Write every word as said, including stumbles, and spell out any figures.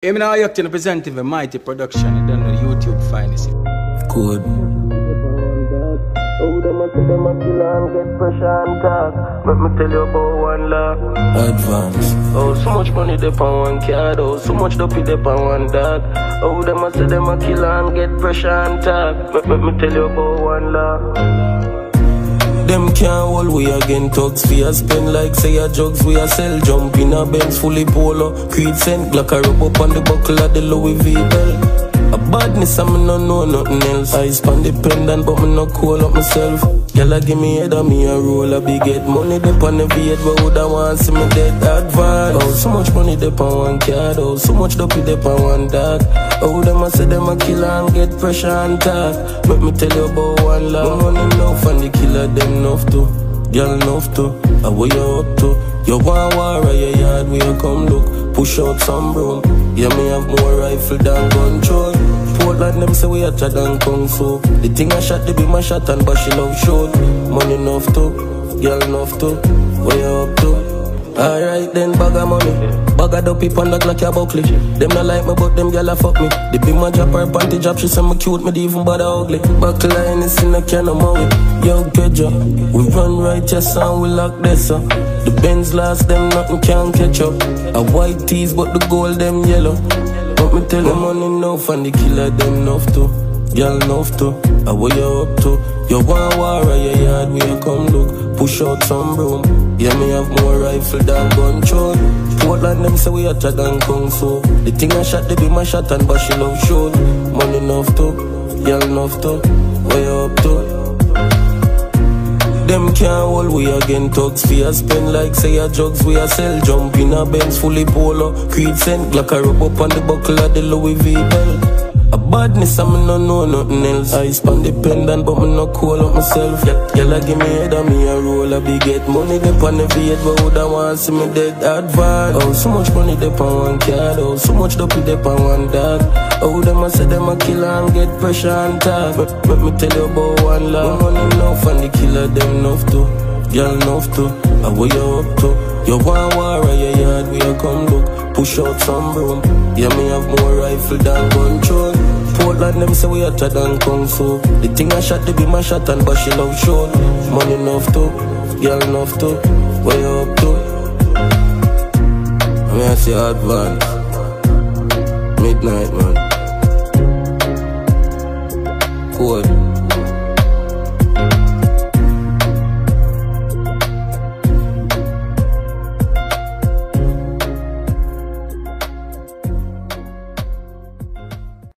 I'm now acting representing the Mighty Production. You don't know the YouTube finest. Good. Oh, them a say them a kill and get pressure and talk. Let me tell you about one law. Advance. Oh, so much money dep on one card. Oh, so much dopey dep on one dog. Oh, them a say them a kill and get pressure and talk. Let, let me tell you about one law. Them can't hold we again thugs fi a spend like say a drugs we a sell. Jump in a Benz fully polo, Creed scent, Glock a rub up on the buckle of the Louis V belt. A badness and me no know nothing else. I span dependent but me no call up myself. Y'all give me head and me a roll a big head. Money dep on the V eight but woulda want see me dead advance. Oh, so much money dep on one card. Oh, so much dopey dep on one dog. Oh, them a say them a killer and get pressure and talk. Let me tell you about one law. Money enough and the killer them enough too. Y'all enough too. And where you up to? You want war at your yard where you come look. Push out some broom. Yeah, me have more rifle than control. Portland them say we hotter than Kung Fu. The thing I shot, they be my shot and but she love shoot. Money enough too, girl enough too. Where you up to? Alright then, bag of money. Bag of dope people on the Glock, ya buckly. Them not like me, but them gyal a fuck me. The big man drop her panty drop, she say me cute, me even bother ugly. Buckle line is in a can of money. Yo, Pedro, we run right, yes, and we lock this up. The Benz last, them nothing can catch up. A white tees, but the gold, them yellow. Let me tell them money enough, and the killer, them enough too. Girl enough too, and where you up to? You want war at your yard, where you come look. Push out some broom. Yeah, me have more rifle than control. Portland them say we hotter than Kung Fu. The thing I shot, they be my shot and but she love shoot. Money enough too, girl enough too. Where you up to? Them can't hold we again thugs fi a spend like say a drugs we a sell. Jump in a Benz fully polo, Creed scent, Glock a rub up on the buckle of the Louis V belt. A badness and me no know nothing else. I span dependent but me no call up myself. Y'all give me head and me a roll a big head. Money dep on the V eight but woulda want see me dead advance. Oh, so much money dep on one card. Oh, so much dopey dep on one dog. Oh, them a say them a killer and get pressure and talk. But let me tell you about one law. Money enough and the killer them enough too. Y'all enough too. And where you up to? You want war at your yard where you come look. Push out some broom. Yeah, me have more rifle than control. Portland them say we hotter than Kung Fu. The thing I shot, they be my shot and but she love shoot. Money enough too, girl enough too. Where you up to? I mean I say advance. Midnight man. Cool.